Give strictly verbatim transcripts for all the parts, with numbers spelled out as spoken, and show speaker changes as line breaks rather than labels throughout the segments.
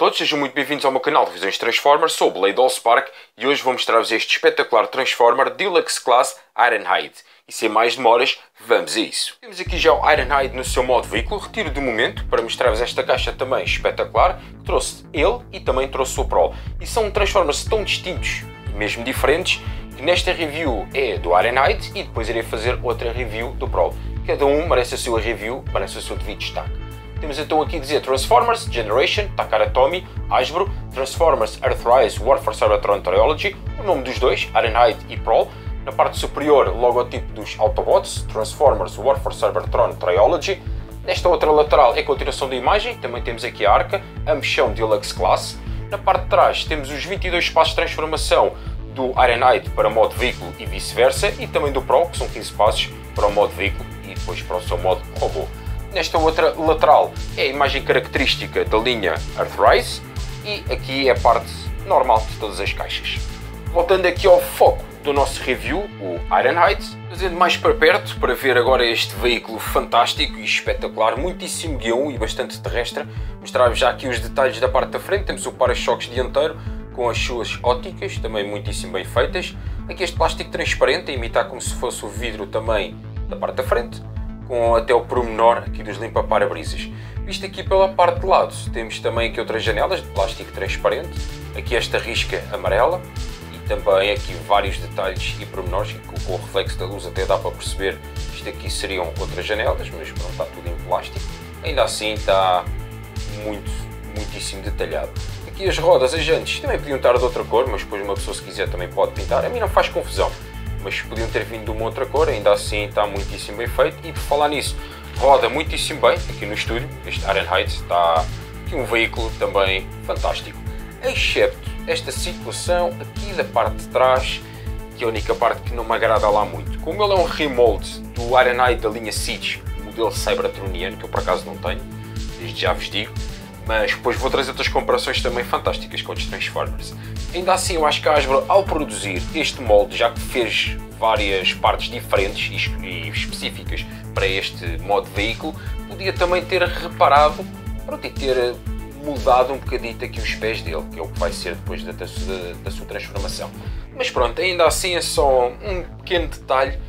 todos, sejam muito bem-vindos ao meu canal de Visões Transformers. Sou o Blade Allspark e hoje vou mostrar-vos este espetacular Transformer Deluxe Class Ironhide. E sem mais demoras, vamos a isso. Temos aqui já o Ironhide no seu modo veículo, retiro de momento para mostrar-vos esta caixa também espetacular. Trouxe ele e também trouxe o Prol. E são Transformers tão distintos e mesmo diferentes que nesta review é do Ironhide e depois irei fazer outra review do Prol. Cada um merece a sua review, merece o seu devido destaque. Temos então aqui a dizer Transformers Generation, Takara Tomy, Hasbro, Transformers Earthrise War for Cybertron Trilogy, o nome dos dois, Ironhide e Prol. Na parte superior, logotipo dos Autobots, Transformers War for Cybertron Trilogy. Nesta outra lateral é a continuação da imagem, também temos aqui a arca, ambos são Deluxe Class. Na parte de trás temos os vinte e dois passos de transformação do Ironhide para o modo veículo e vice-versa, e também do Prol, que são quinze passos para o modo veículo e depois para o seu modo robô. Nesta outra lateral é a imagem característica da linha Earthrise e aqui é a parte normal de todas as caixas. Voltando aqui ao foco do nosso review, o Ironhide, trazendo mais para perto para ver agora este veículo fantástico e espetacular, muitíssimo guião e bastante terrestre. Mostrar-vos já aqui os detalhes da parte da frente. Temos o para-choques dianteiro com as suas óticas, também muitíssimo bem feitas. Aqui este plástico transparente a imitar como se fosse o vidro também da parte da frente, com até o pormenor aqui dos limpa-parabrisas. Visto aqui pela parte de lado, temos também aqui outras janelas de plástico transparente, aqui esta risca amarela e também aqui vários detalhes e pormenores, que com o reflexo da luz até dá para perceber que isto aqui seriam outras janelas, mas pronto, está tudo em plástico. Ainda assim está muito, muitíssimo detalhado. Aqui as rodas, as jantes, também podiam estar de outra cor, mas depois uma pessoa se quiser também pode pintar, a mim não faz confusão. Mas podiam ter vindo de uma outra cor, ainda assim está muitíssimo bem feito. E por falar nisso, roda muitíssimo bem aqui no estúdio. Este Ironhide está aqui um veículo também fantástico, excepto esta situação aqui da parte de trás, que é a única parte que não me agrada lá muito. Como ele é um remold do Ironhide da linha Siege, modelo cybertroniano, que eu por acaso não tenho, desde já vos digo, mas depois vou trazer outras comparações também fantásticas com os Transformers. Ainda assim, eu acho que a Hasbro, ao produzir este molde, já que fez várias partes diferentes e específicas para este modo de veículo, podia também ter reparado, pronto, e ter mudado um bocadito aqui os pés dele, que é o que vai ser depois da, da, da sua transformação. Mas pronto, ainda assim é só um pequeno detalhe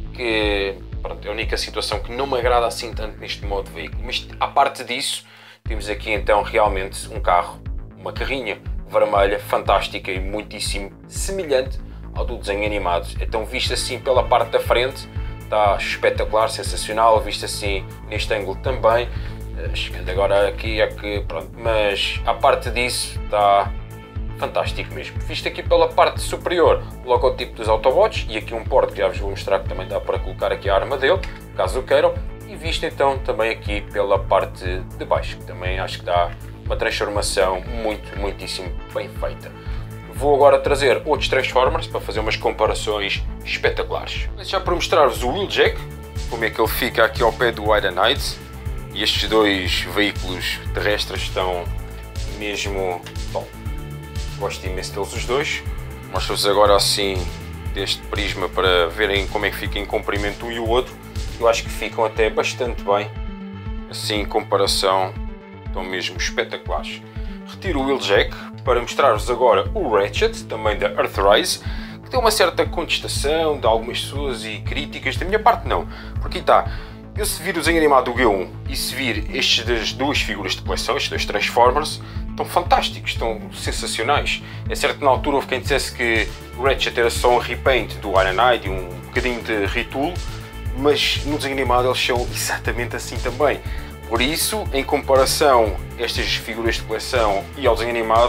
que, pronto, é a única situação que não me agrada assim tanto neste modo de veículo. Mas à parte disso, temos aqui então realmente um carro, uma carrinha vermelha, fantástica e muitíssimo semelhante ao do desenho animado. Então, visto assim pela parte da frente, está espetacular, sensacional, visto assim neste ângulo também. Chegando agora aqui é que pronto, mas à parte disso está fantástico mesmo. Visto aqui pela parte superior, o logotipo dos Autobots e aqui um porte que já vos vou mostrar que também dá para colocar aqui a arma dele, caso o queiram. E visto então também aqui pela parte de baixo, que também acho que dá uma transformação muito, muitíssimo bem feita. Vou agora trazer outros Transformers para fazer umas comparações espetaculares. Já para mostrar-vos o Wheeljack, como é que ele fica aqui ao pé do Ironhide, e estes dois veículos terrestres estão mesmo top. Gosto imenso deles os dois. Mostro-vos agora assim deste prisma para verem como é que fica em comprimento um e o outro. Eu acho que ficam até bastante bem, assim em comparação, estão mesmo espetaculares. Retiro o Wheeljack para mostrar-vos agora o Ratchet, também da Earthrise, que tem uma certa contestação de algumas pessoas e críticas, da minha parte não, porque está, eu se vir o desenho animado do G um e se vir estas duas figuras de coleção, estes dois Transformers, estão fantásticos, estão sensacionais. É certo que na altura houve quem dissesse que o Ratchet era só um repaint do Ironhide e um bocadinho de retool, mas no desenho animado eles são exatamente assim também. Por isso, em comparação a estas figuras de coleção e ao desenho animado,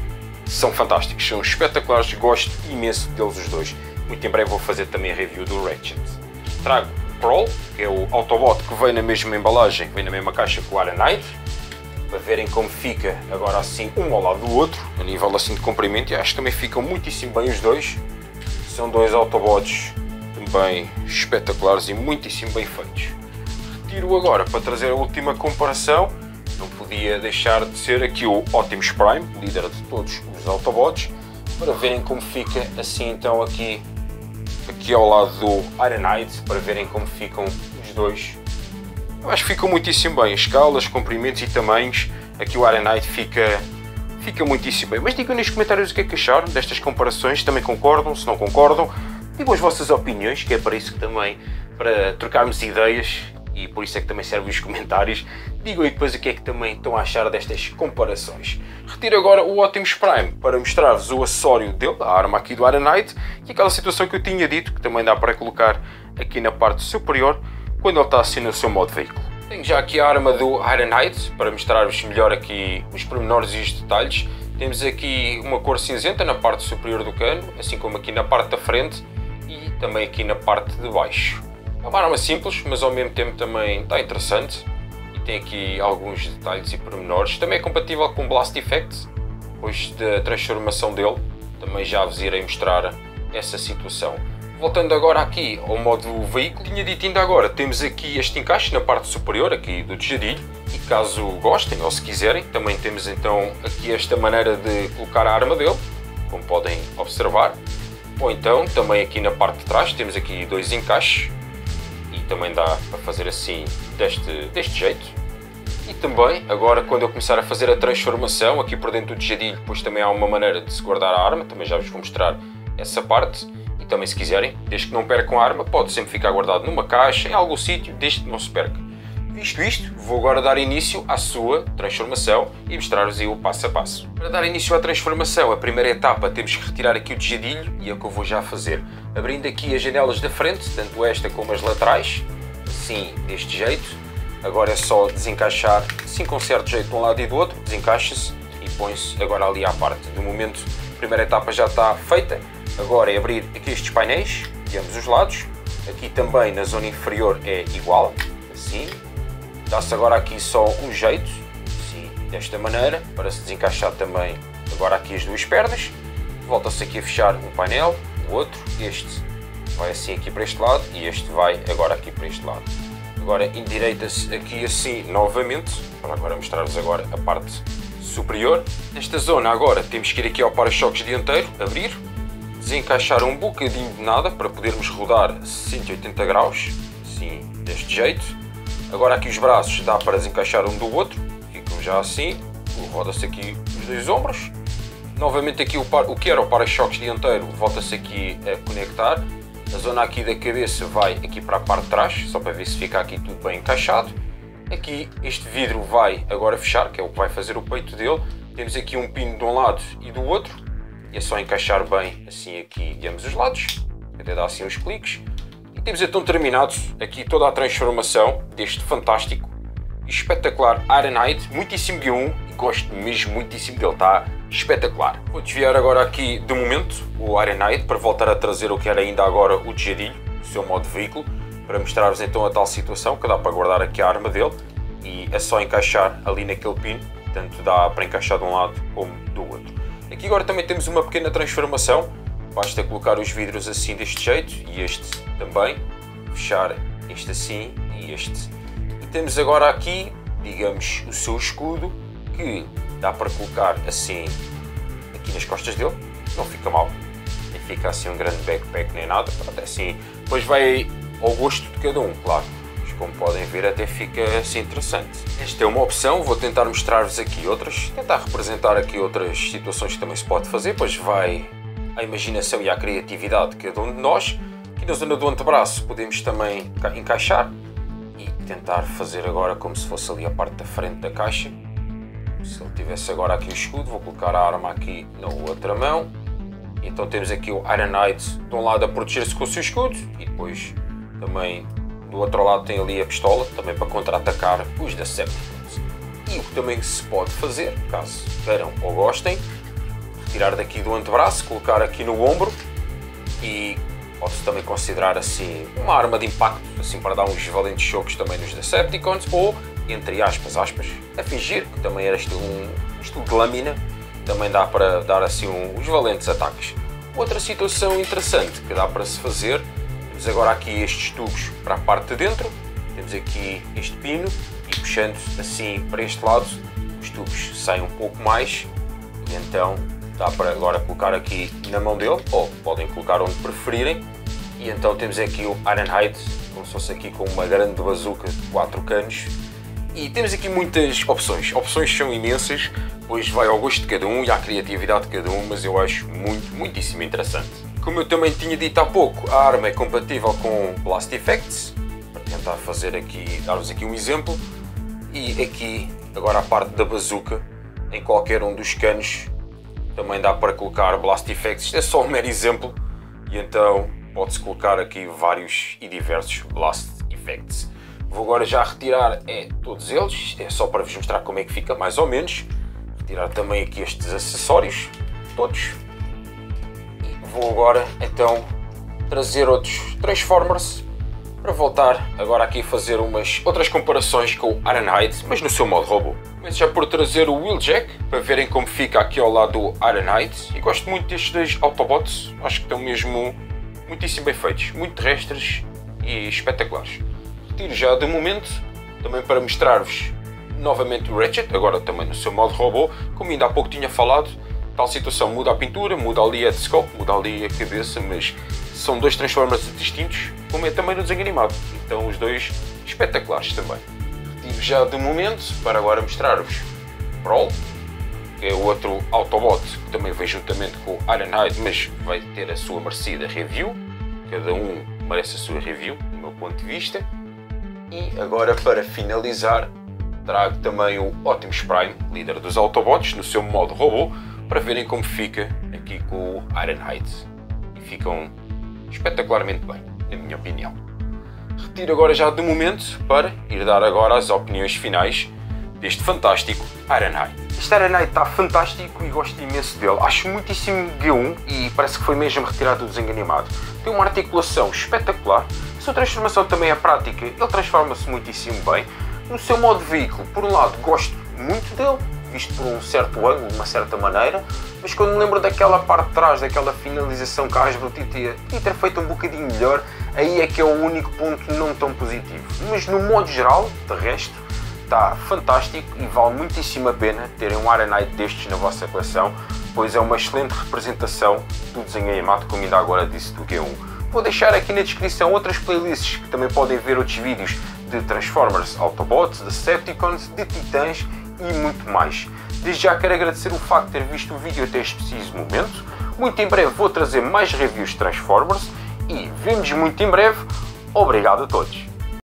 são fantásticos, são espetaculares, gosto imenso deles os dois. Muito em breve vou fazer também a review do Ratchet. Trago o Prol, que é o Autobot que vem na mesma embalagem, vem na mesma caixa que o Ironhide, para verem como fica agora assim um ao lado do outro, a nível assim de comprimento, e acho que também ficam muitíssimo bem os dois. São dois Autobots também espetaculares e muitíssimo bem feitos. Retiro agora para trazer a última comparação, não podia deixar de ser aqui o Optimus Prime, líder de todos os Autobots, para verem como fica assim então aqui, aqui ao lado do Ironhide, para verem como ficam os dois. Eu acho que ficam muitíssimo bem, escalas, comprimentos e tamanhos. Aqui o Ironhide fica fica muitíssimo bem. Mas digam nos comentários o que é que acharam destas comparações, também concordam, se não concordam, digam as vossas opiniões, que é para isso que também, para trocarmos ideias, e por isso é que também servem os comentários. Digam aí depois o que é que também estão a achar destas comparações. Retiro agora o Optimus Prime para mostrar-vos o acessório dele, a arma aqui do Ironhide, e aquela situação que eu tinha dito, que também dá para colocar aqui na parte superior, quando ele está assim no seu modo veículo. Tenho já aqui a arma do Ironhide, para mostrar-vos melhor aqui os pormenores e os detalhes. Temos aqui uma cor cinzenta na parte superior do cano, assim como aqui na parte da frente e também aqui na parte de baixo. É uma arma simples, mas ao mesmo tempo também está interessante e tem aqui alguns detalhes e pormenores. Também é compatível com o Blast Effect, depois da transformação dele, também já vos irei mostrar essa situação. Voltando agora aqui ao modo veículo, tinha dito ainda agora, temos aqui este encaixe na parte superior aqui do tejadilho e caso gostem ou se quiserem, também temos então aqui esta maneira de colocar a arma dele, como podem observar. Ou então também aqui na parte de trás temos aqui dois encaixes. E também dá para fazer assim, deste, deste jeito. E também, agora quando eu começar a fazer a transformação aqui por dentro do tejadilho, depois também há uma maneira de se guardar a arma, também já vos vou mostrar essa parte. E também se quiserem, desde que não percam a arma, pode sempre ficar guardado numa caixa, em algum sítio, desde que não se perca. Visto isto, vou agora dar início à sua transformação e mostrar-vos o passo a passo. Para dar início à transformação, a primeira etapa temos que retirar aqui o tejadilho e é o que eu vou já fazer. Abrindo aqui as janelas da frente, tanto esta como as laterais, assim, deste jeito. Agora é só desencaixar, assim com certo jeito de um lado e do outro, desencaixa-se e põe-se agora ali à parte. De momento, a primeira etapa já está feita. Agora é abrir aqui estes painéis de ambos os lados. Aqui também na zona inferior é igual, assim. Dá-se agora aqui só um jeito, assim, desta maneira, para se desencaixar também agora aqui as duas pernas. Volta-se aqui a fechar um painel, o outro, este vai assim aqui para este lado e este vai agora aqui para este lado. Agora endireita-se aqui assim novamente, para agora mostrar-vos agora a parte superior. Nesta zona agora temos que ir aqui ao para-choques dianteiro, abrir, desencaixar um bocadinho de nada para podermos rodar cento e oitenta graus, assim, deste jeito. Agora aqui os braços dá para desencaixar um do outro, ficam já assim, roda-se aqui os dois ombros. Novamente aqui o, par, o que era o para-choques dianteiro volta-se aqui a conectar. A zona aqui da cabeça vai aqui para a parte de trás, só para ver se fica aqui tudo bem encaixado. Aqui este vidro vai agora fechar, que é o que vai fazer o peito dele. Temos aqui um pino de um lado e do outro. E é só encaixar bem assim aqui de ambos os lados, até dar assim uns cliques. E temos então terminado aqui toda a transformação deste fantástico e espetacular Ironhide, muitíssimo G um, e gosto mesmo muitíssimo dele, está espetacular. Vou desviar agora aqui de momento o Ironhide para voltar a trazer o que era ainda agora o tejadilho, o seu modo de veículo, para mostrar-vos então a tal situação que dá para guardar aqui a arma dele e é só encaixar ali naquele pino, tanto dá para encaixar de um lado como do outro. Aqui agora também temos uma pequena transformação, basta colocar os vidros assim deste jeito e este também, fechar este assim e este. E temos agora aqui, digamos, o seu escudo, que dá para colocar assim aqui nas costas dele, não fica mal, nem fica assim um grande backpack nem nada, até assim, depois vai ao gosto de cada um, claro, mas como podem ver até fica assim interessante. Esta é uma opção, vou tentar mostrar-vos aqui outras, tentar representar aqui outras situações que também se pode fazer, pois vai à imaginação e à criatividade de cada um de nós. Aqui na zona do antebraço podemos também encaixar e tentar fazer agora como se fosse ali a parte da frente da caixa. Se ele tivesse agora aqui o escudo, vou colocar a arma aqui na outra mão. E então temos aqui o Ironhide de um lado a proteger-se com o seu escudo e depois também do outro lado tem ali a pistola, também para contra-atacar os Decepticons. E o que também se pode fazer, caso queiram ou gostem, tirar daqui do antebraço, colocar aqui no ombro e pode-se também considerar assim uma arma de impacto, assim para dar uns valentes chocos também nos Decepticons, ou, entre aspas, aspas, a fingir que também era estilo, um estilo de lâmina, também dá para dar assim um, uns valentes ataques. Outra situação interessante que dá para se fazer, temos agora aqui estes tubos para a parte de dentro, temos aqui este pino e puxando assim para este lado, os tubos saem um pouco mais e então dá para agora colocar aqui na mão dele, ou podem colocar onde preferirem. E então temos aqui o Ironhide, como se fosse aqui com uma grande bazuca de quatro canos. E temos aqui muitas opções, opções são imensas, Depois vai ao gosto de cada um e à criatividade de cada um, mas eu acho muito, muitíssimo interessante. Como eu também tinha dito há pouco, a arma é compatível com Blast Effects, para tentar fazer aqui, dar-vos aqui um exemplo, e aqui, agora a parte da bazuca, em qualquer um dos canos, também dá para colocar Blast Effects. Isto é só um mero exemplo, e então pode-se colocar aqui vários e diversos Blast Effects. Vou agora já retirar é, todos eles, é só para vos mostrar como é que fica mais ou menos. Retirar também aqui estes acessórios, todos. E vou agora então trazer outros Transformers para voltar agora aqui a fazer umas outras comparações com o Ironhide, mas no seu modo robô. Começo já por trazer o Wheeljack para verem como fica aqui ao lado do Ironhide. E gosto muito destes dois Autobots, acho que estão mesmo muitíssimo bem feitos, muito terrestres e espetaculares. Retiro já de momento, também para mostrar-vos novamente o Ratchet, agora também no seu modo robô, como ainda há pouco tinha falado. Tal situação, muda a pintura, muda ali a headscope, muda ali a cabeça, mas são dois Transformers distintos, como é também no desenho animado. Então os dois espetaculares também. Retiro já de momento para agora mostrar-vos Brawl, que é o outro Autobot que também vem juntamente com o Ironhide, mas vai ter a sua merecida review. Cada um merece a sua review, do meu ponto de vista. E agora para finalizar, trago também o Optimus Prime, líder dos Autobots, no seu modo robô, para verem como fica aqui com o Ironhide. E ficam espetacularmente bem, na minha opinião. Retiro agora já de momento para ir dar agora as opiniões finais deste fantástico Ironhide. Este Ironhide está fantástico e gosto imenso dele. Acho muitíssimo G um e parece que foi mesmo retirado do desenho animado. Tem uma articulação espetacular. A sua transformação também é prática. Ele transforma-se muitíssimo bem. No seu modo de veículo, por um lado, gosto muito dele, visto por um certo ângulo, de uma certa maneira, mas quando me lembro daquela parte de trás, daquela finalização que a Hasbro podia ter feito um bocadinho melhor, aí é que é o único ponto não tão positivo. Mas no modo geral, de resto, está fantástico e vale muitíssimo a pena terem um Ironhide destes na vossa coleção, pois é uma excelente representação do desenho animado, como ainda agora disse, do G um. Vou deixar aqui na descrição outras playlists que também podem ver outros vídeos de Transformers, Autobots, Decepticons, de Titãs e muito mais. Desde já quero agradecer o facto de ter visto o vídeo até este preciso momento. Muito em breve vou trazer mais reviews de Transformers e vemos muito em breve. Obrigado a todos!